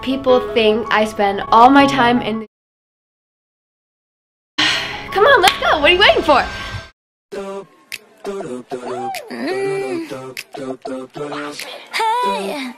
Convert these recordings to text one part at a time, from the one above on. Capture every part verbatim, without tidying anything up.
people think I spend all my time in the Come on, let's go. What are you waiting for? Mm. Hey.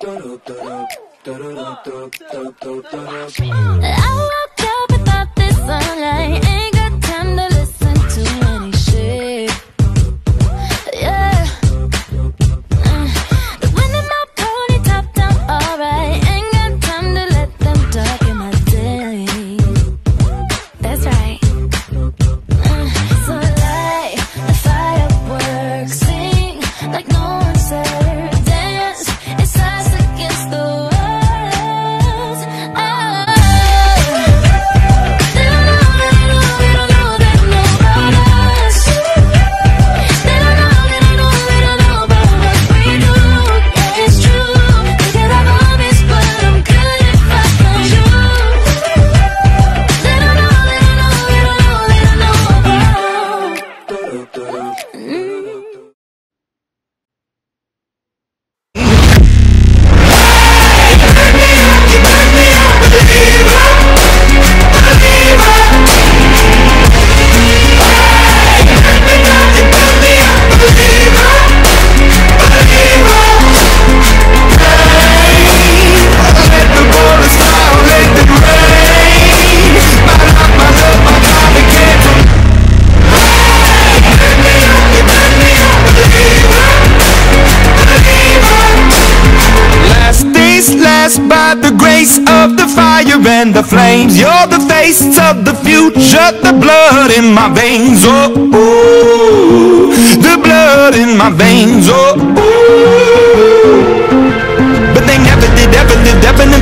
I woke up without this sunlight. Ain't got time to listen to any shit. Yeah. Mm. The wind in my pony top down, alright. Ain't got time to let them talk in my day. That's right. Mm. So light the fireworks, sing like no one said. Dance, it's us against the world. By the grace of the fire and the flames, you're the face of the future, the blood in my veins, oh, oh, the blood in my veins, oh, oh. But they never did, ever lived, ever